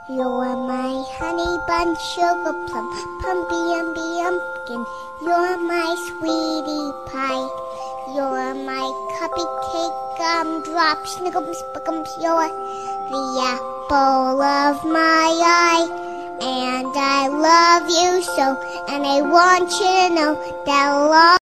You're my honey bun, sugar plum, pumpkin. You're my sweetie pie. You're my cupcake, gumdrop, snickums, spickums. You're the apple of my eye. And I love you so, and I want you to know that